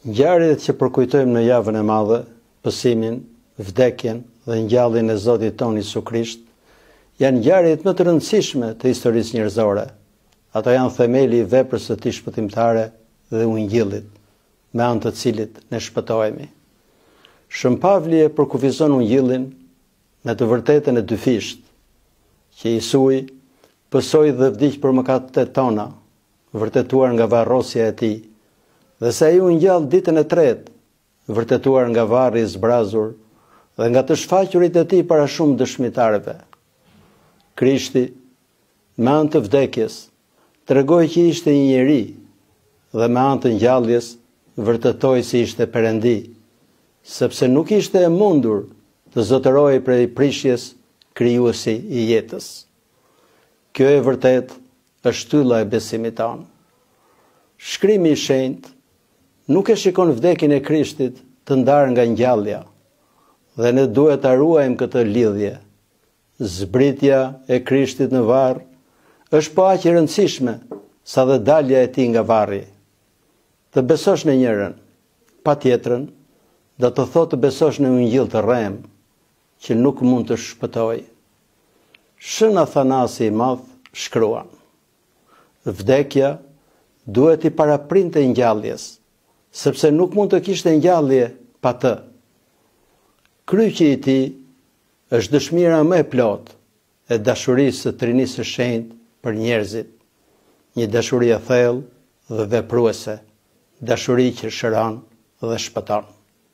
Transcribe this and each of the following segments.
Ngjarjet që përkujtojmë në javën e madhe, pësimin, vdekjen dhe ngjalljen e Zotit tonë Isu Krisht, janë ngjarjet më të rëndësishme të historisë njerëzore. Ato janë themeli i veprës së Tij shpëtimtare dhe ungjillit, me anë të cilit ne shpëtohemi. Shën Pavli e përkufizon ungjillin me të vërtetën e dyfisht, që Isui pësoi dhe vdiq për mëkatet tona, vërtetuar nga varrosja e Tij, dhe se ai u ngjall ditën e tretë, vërtetuar nga varri i zbrazur dhe nga të shfaqurit e Tij para shumë dëshmitarëve. Krishti, me anë të vdekjes, tregoi që ishte një njeri dhe me anë të ngjalljes vërtetoi se ishte Perëndi, sepse nuk ishte e mundur të zotërohej prej prishjes krijuesi i jetës. Kjo e vërtet është shtylla e besimit tonë. Shkrimi i Shenjtë nuk e shikon vdekjen e Krishtit të ndarë nga ngjallja, dhe ne duhet ta ruajmë këtë lidhje. Zbritja e Krishtit në varr është po aq e rëndësishme sa dhe dalja e Tij nga varri. Të besosh në njërin, pa tjetrën, do të thotë të besosh në ungjil të rrem, që nuk mund të shpëtojë. Shën Athanasi i Madh shkruan: vdekja duhet i paraprinte ngjalljes, sepse nuk mund të kishte ngjallje pa të. Kryqi i Tij është dëshmira më e plotë e dashurisë së Trinisë së Shenjtë për njerëzit, një dashuri e thellë dhe vepruese, dashuri që shëron dhe shpëton.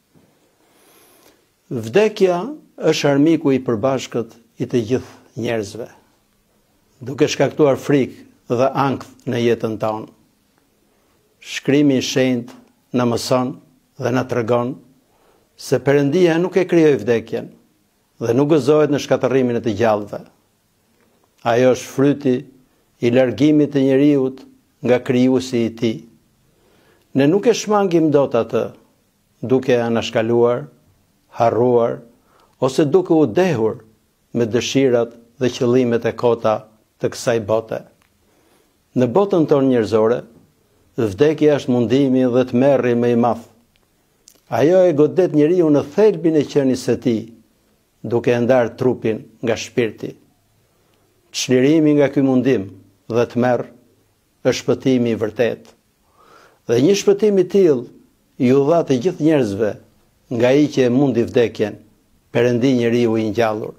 Vdekja është armiku i përbashkët i të gjithë njerëzve, duke shkaktuar frikë dhe ankth në jetën tonë. Shkrimi i Shenjtë na mëson dhe na tregon se Perëndia nuk e krijoi vdekjen dhe nuk gëzohet në shkatërrimin e të gjallëve. Ajo është fryti i largimit të njeriut nga krijuesi i tij. Ne nuk e shmangim dot atë, duke anashkaluar, harruar, ose duke u dehur me dëshirat dhe qëllimet e kota të kësaj bote. Në botën tonë njerëzore, vdekja është mundimi dhe tmerri më i madh. Ajo e godet njeriu në thelbin e qenies së tij, duke e ndarë trupin nga shpirti. Çlirimi nga ky mundim dhe tmerr është shpëtimi i vërtet. Dhe një shpëtim i tillë ju dha të gjithë njerëzve nga ai që e mundi vdekjen, Perëndi njeriu i ngjallur.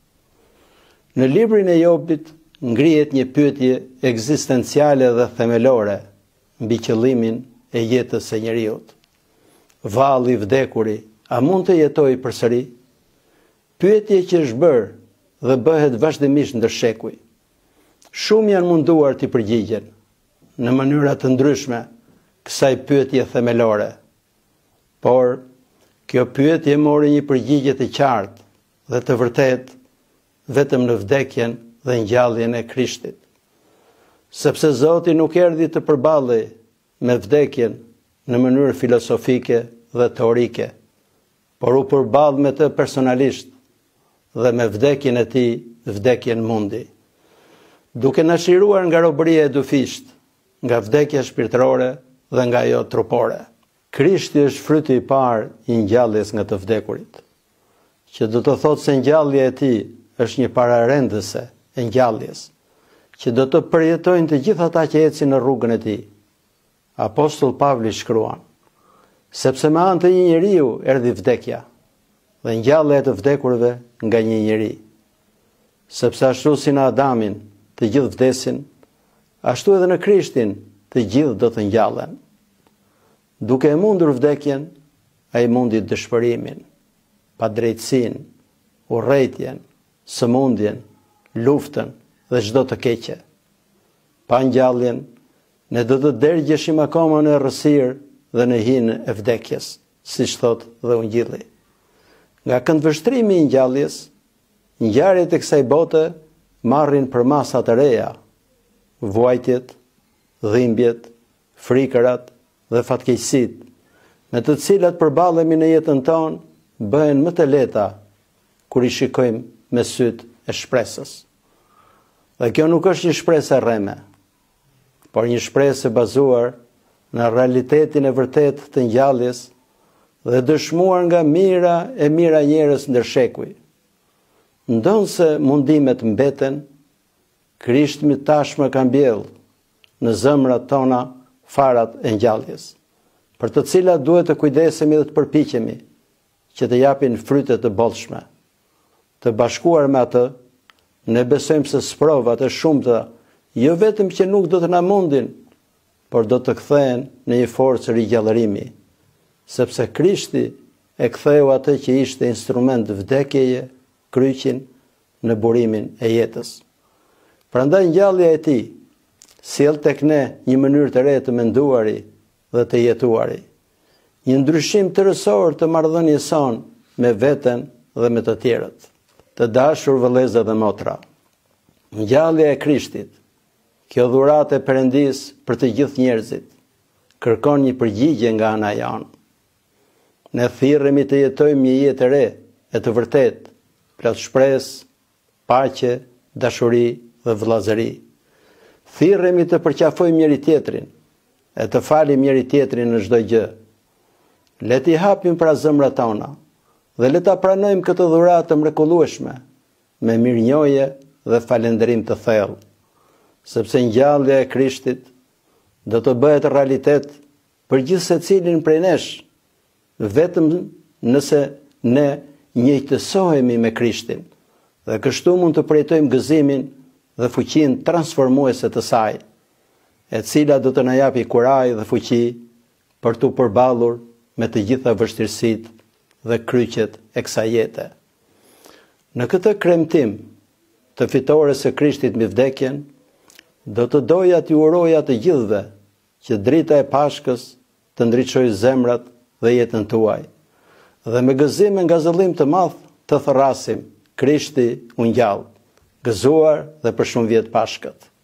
Në librin e Jobit ngrihet një pyetje ekzistenciale dhe themelore mbi qëllimin e jetës së njeriut. Valli i vdekuri, a mund të jetojë përsëri? Pyetje që është bërë dhe bëhet vazhdimisht ndër shekuj. Shumë janë munduar t'i përgjigjen në mënyra të ndryshme kësaj pyetje themelore. Por kjo pyetje mori një përgjigje të qartë dhe të vërtetë vetëm në vdekjen dhe ngjalljen e Krishtit. Sepse Zoti nuk erdhi të përballej me vdekjen në mënyrë filosofike dhe teorike, por u përball me të personalisht dhe me vdekjen e Tij vdekjen mundi. Duke na shiruar nga robëria e dyfisht, nga vdekja shpirtërore dhe nga ajo trupore. Krishti është fryti i parë i ngjalljes nga të vdekurit, që do të thotë se ngjallja e Tij është një pararendëse e ngjalljes, që do të përjetojnë të gjithë ata që ecin në rrugën e Tij. Apostull Pavli shkruan: sepse me anë të një njeriu erdhi vdekja, dhe ngjallja e të vdekurve nga një njeri. Sepse ashtu si në Adamin të gjithë vdesin, ashtu edhe në Krishtin të gjithë do të ngjallen. Duke e mundur vdekjen, ai mundi dëshpërimin, padrejtësinë, urrëtitjen, sëmundjen, luftën dhe çdo të keqe. Pa ngjalljen, ne do të dërgjeshim akoma në errësirë dhe në hinë e vdekjes, siç thot dhe ungjilli. Nga këndvështrimi i ngjalljes, ngjarjet e kësaj bote marrin për masa të reja, vuajtjet, dhimbjet, frikërat dhe fatkeqësitë, me të cilat përballemi në jetën tonë, bëhen më të lehta kur i shikojmë me sytë e shpresës. Dhe kjo nuk është një shpresë e rreme, por një shpresë e bazuar në realitetin e vërtet të ngjalljes dhe dëshmuar nga mira e mira njerëz ndër shekuj. Ndonse mundimet mbeten, Krishti tashmë ka mbjell në zemrat tona farat e ngjalljes, për të cilat duhet të kujdesemi dhe të përpiqemi që të japin fryte të bollshme. Të bashkuar me atë, ne besojmë se sprovat e shumta jo vetëm që nuk do të na mundin, por do të kthehen në një forcë rigjallërimi, sepse Krishti e ktheu atë që ishte instrument vdekjeje, kryqin, në burimin e jetës. Prandaj ngjallja e tij sjell tek ne një mënyrë të re të menduari dhe të jetuari, një ndryshim tërësor të marrëdhënies son me veten dhe me të tjerët. Të dashur vëllezër dhe motra, ngjallja e Krishtit, kjo dhuratë e Perëndis për të gjithë njerëzit, kërkon një përgjigje nga ana jonë. Ne thirremi të jetojmë një jetë e re, e të vërtetë, plot shpresë, paqe, dashuri dhe vëllazëri. Thirremi të përqafojmë njëri tjetrin, e të falim njëri tjetrin në çdo gjë. Le t'i hapim pra zemrat tona dhe le ta pranojmë këtë dhuratë të mrekullueshme me mirënjohje dhe falënderim të thellë, sepse ngjallja e Krishtit do të bëhet realitet për gjithë secilin prej nesh, vetëm nëse ne njëjtësohemi me Krishtin dhe kështu mund të përjetojmë gëzimin dhe fuqinë transformuese të saj, e cila do të na japi kuraj dhe fuqi për të përballur me të gjitha vështirësitë dhe kryqet e kësaj jete. Në këtë kremtim të fitores së Krishtit mbi vdekjen, do të doja t'ju uroja të gjithëve që drita e Pashkës të ndriçojë zemrat dhe jetën tuaj, dhe me gëzim e ngazëllim të madh të thërrasim Krishti u ngjall, gëzuar dhe për shumë vjet Pashkët.